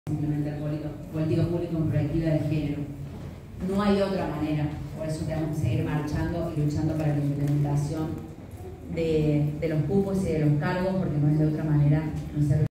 implementar política pública con perspectiva de género. No hay otra manera, por eso tenemos que seguir marchando y luchando para la implementación de los cupos y de los cargos, porque no es de otra manera. No se